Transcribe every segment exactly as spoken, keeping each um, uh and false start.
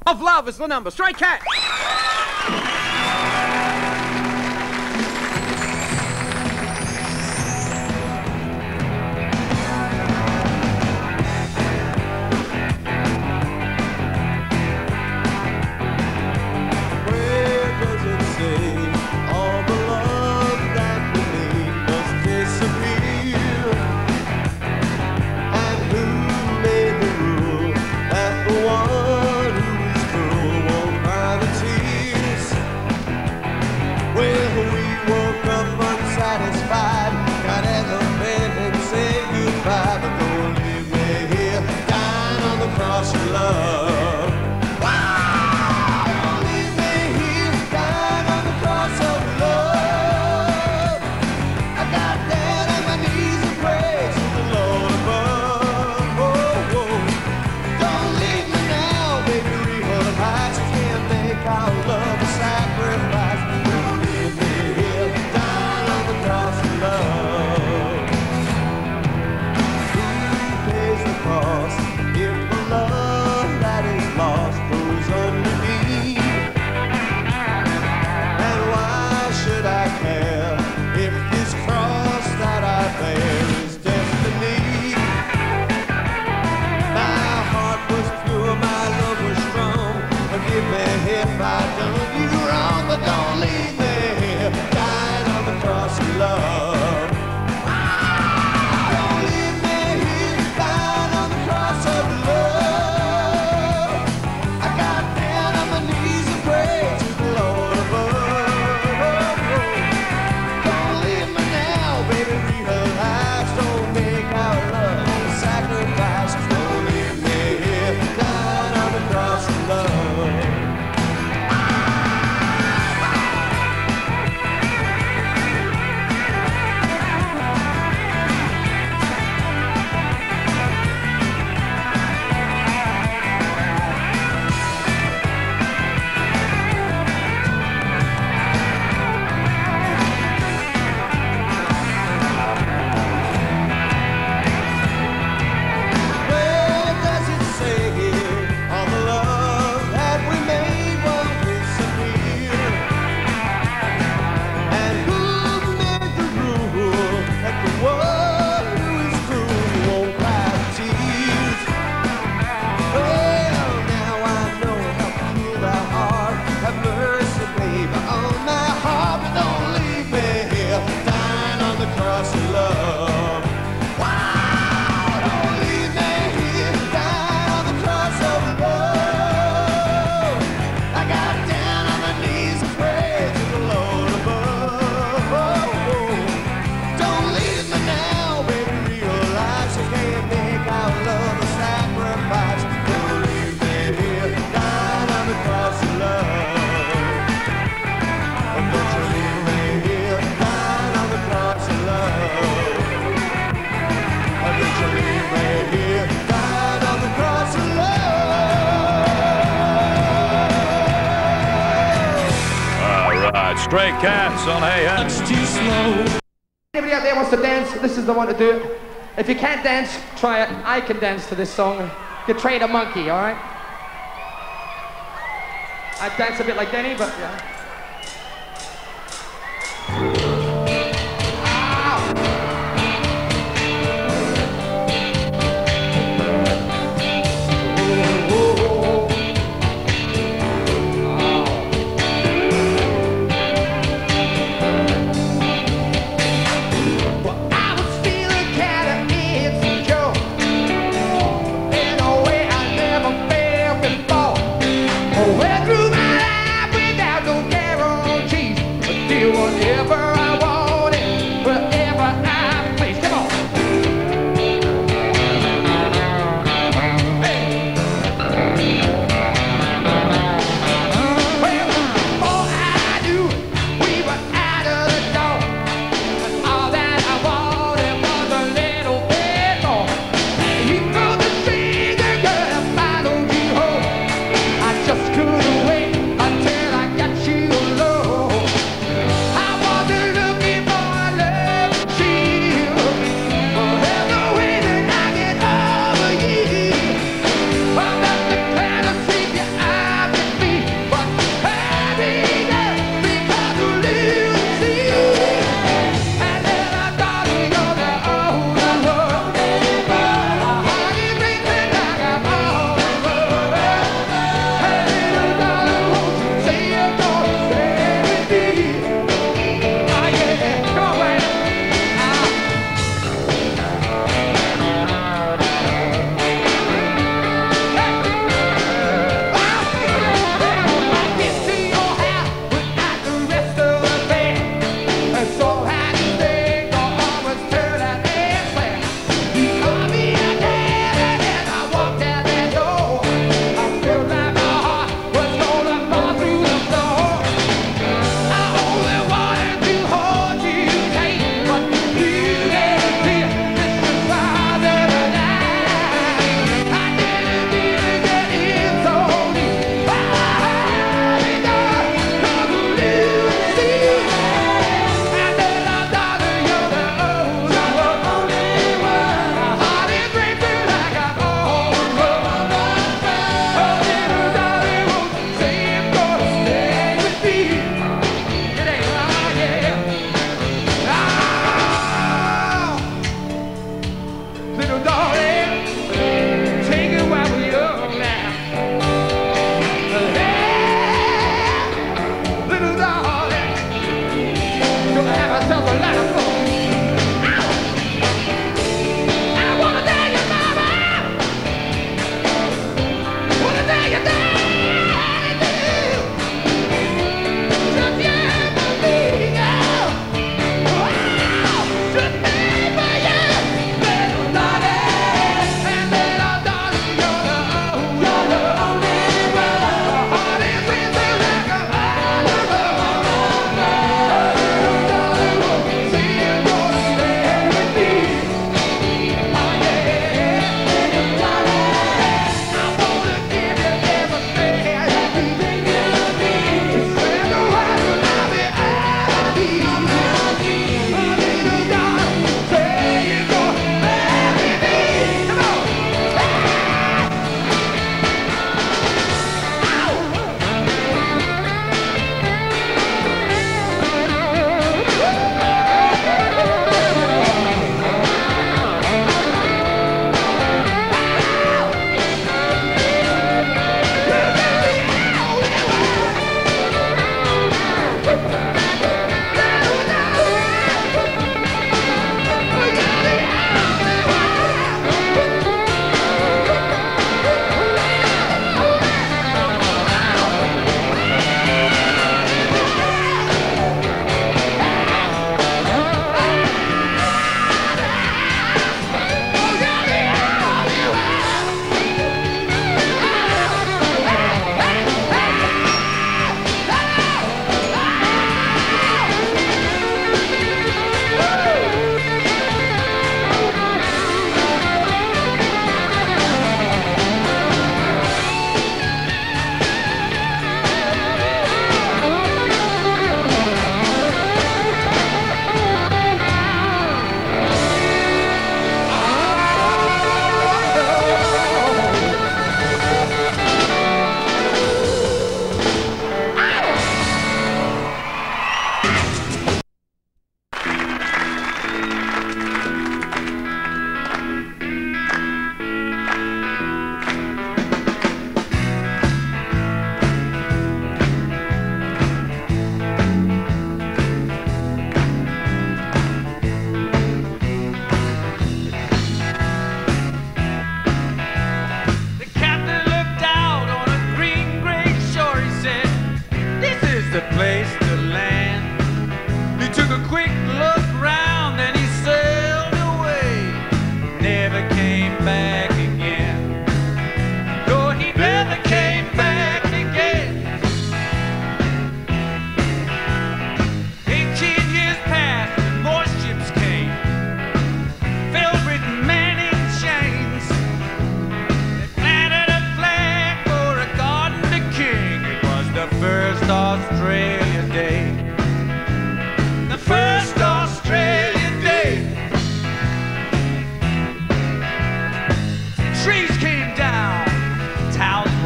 Of Love is the number. Stray Cat. Stray Cats on A M. It's too slow. Anybody out there wants to dance? This is the one to do it. If you can't dance, try it. I can dance to this song. You can train a monkey, all right? I dance a bit like Denny, but yeah. Went through my life without no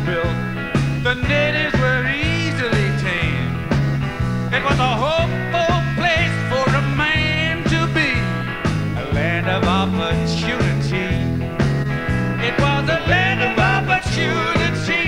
built. The natives were easily tamed. It was a hopeful place for a man to be, a land of opportunity. It was a land of opportunity.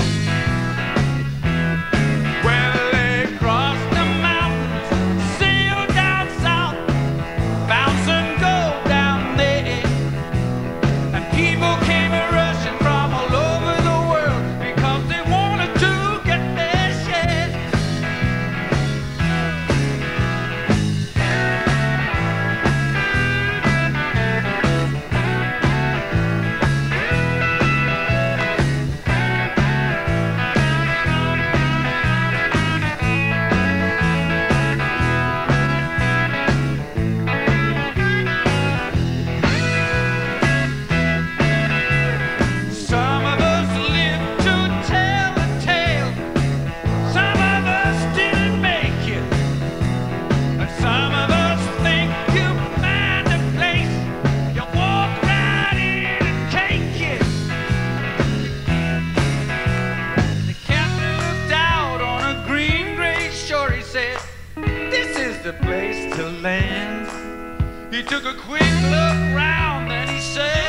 Well, they crossed the mountains, sailed down south, found some gold down there, and people came rushing from all over the world because they wanted to get their share. Some of us lived to tell the tale. Some of us didn't make it. And some of us think you find a place, you walk right in and take it. The captain looked out on a green gray shore. He said, "This is the place to land." He took a quick look round, then he said,